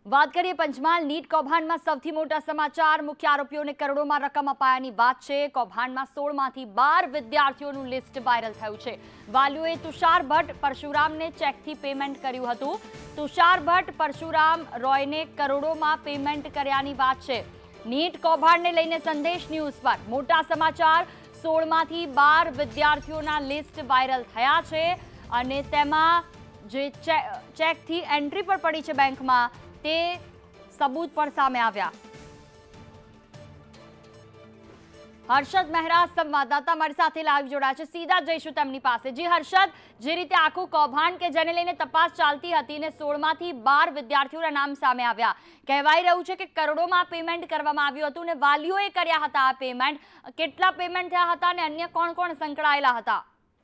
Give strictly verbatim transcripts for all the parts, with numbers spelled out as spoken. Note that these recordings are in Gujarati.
વાત કરીએ પંચમહાલ નીટ કૌભાંડમાં સૌથી મોટા સમાચાર મુખ્ય આરોપીઓને કરોડોમાં રકમ અપાયાની વાત છે। કૌભાંડમાં સોળ માંથી બાર વિદ્યાર્થીઓનું લિસ્ટ વાયરલ થયું છે। વાલીઓએ તુષાર ભટ્ટ પરશુરામને ચેકથી પેમેન્ટ કર્યું હતું। તુષાર ભટ્ટ પરશુરામ રોયને કરોડોમાં પેમેન્ટ કર્યાની વાત છે। નીટ કૌભાંડને લઈને સંદેશ ન્યૂઝ પર મોટા સમાચાર। સોળ માંથી બાર વિદ્યાર્થીઓના લિસ્ટ વાયરલ થયા છે અને તેમાં જે ચેકથી એન્ટ્રી પર પડી છે બેંકમાં તે સબૂત પણ સામે આવ્યા। હર્ષદ મહેરા સંવાદદાતા મારી સાથે લાઈવ જોડાયા છે, સીધા જઈશું તેમની પાસે। જી હર્ષદ, જે રીતે આખું કૌભાંડ કે જેને લઈને તપાસ ચાલતી હતી ને સોળ માંથી બાર વિદ્યાર્થીઓના નામ સામે આવ્યા, કહેવાઈ રહ્યું છે કે કરોડોમાં પેમેન્ટ કરવામાં આવ્યું હતું ને વાલીઓએ કર્યા હતા આ પેમેન્ટ। કેટલા પેમેન્ટ થયા હતા અને અન્ય કોણ કોણ સંકળાયેલા હતા?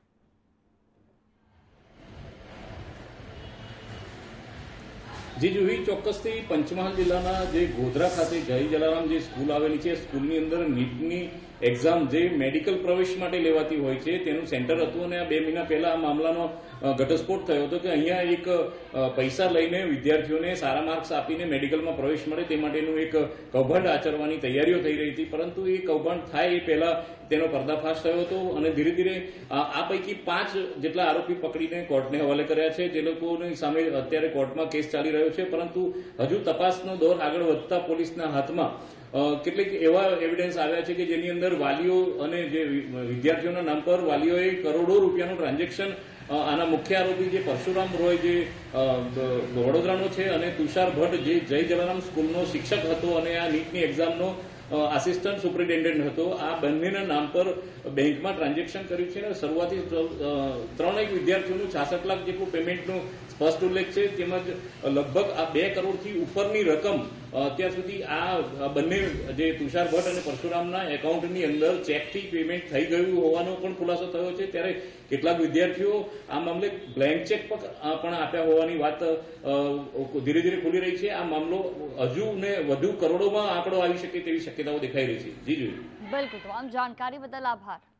જી જુહી, ચોક્કસથી પંચમહાલ જિલ્લાના જે ગોધરા ખાતે જય જલારામ જે સ્કૂલ આવેલી છે, સ્કૂલની અંદર નીટની એક્ઝામ જે મેડિકલ પ્રવેશ માટે લેવાતી હોય છે તેનું સેન્ટર હતું અને આ બે મહિના પહેલા આ મામલાનો ઘટસ્ફોટ થયો હતો કે અહીંયા એક પૈસા લઈને વિદ્યાર્થીઓને સારા માર્ક્સ આપીને મેડિકલમાં પ્રવેશ મળે તે માટેનું એક કૌભાંડ આચરવાની તૈયારીઓ થઈ રહી હતી, પરંતુ એ કૌભાંડ થાય એ પહેલા તેનો પર્દાફાશ થયો હતો અને ધીરે ધીરે આ પૈકી પાંચ જેટલા આરોપી પકડીને કોર્ટને હવાલે કર્યા છે। જે લોકોની સામે અત્યારે કોર્ટમાં કેસ ચાલી રહ્યો છે, પરંતુ હજુ તપાસનો દોર આગળ વધતા પોલીસના હાથમાં કેટલીક એવા એવિડન્સ આવ્યા છે કે જેની અંદર વાલીઓ અને જે વિદ્યાર્થીઓના નામ પર વાલીઓએ કરોડો રૂપિયાનું ટ્રાન્ઝેક્શન આના મુખ્ય આરોપી જે પરશુરામ રોય જે વડોદરાનો છે અને તુષાર ભટ્ટ જે જય જલારામ સ્કૂલનો શિક્ષક હતો અને આ નીટની એક્ઝામનો આસિસ્ટન્ટ સુપરિન્ટેન્ડન્ટ હતો, આ બંનેના નામ પર બેંકમાં ટ્રાન્ઝેક્શન કર્યું છે અને શરૂઆતી ત્રણેક વિદ્યાર્થીઓનું છાસઠ લાખ જેટલું પેમેન્ટનું સ્પષ્ટ ઉલ્લેખ છે। તેમજ લગભગ આ બે કરોડથી ઉપરની રકમ અત્યાર સુધી આ બંને જે તુષાર ભટ્ટ અને પરશુરામના એકાઉન્ટની અંદર ચેકથી પેમેન્ટ થઈ ગયું હોવાનો પણ ખુલાસો થયો છે। ત્યારે કેટલાક વિદ્યાર્થીઓ આ મામલે બ્લેન્ક ચેક પણ આપ્યા હોવાની વાત ધીરે ધીરે ખુલી રહી છે। આ મામલો હજુ ને વધુ કરોડોમાં આંકડો આવી શકે તેવી શક્યતાઓ દેખાઈ રહી છે। જી જી, બિલકુલ, તમામ જાણકારી બદલ આભાર।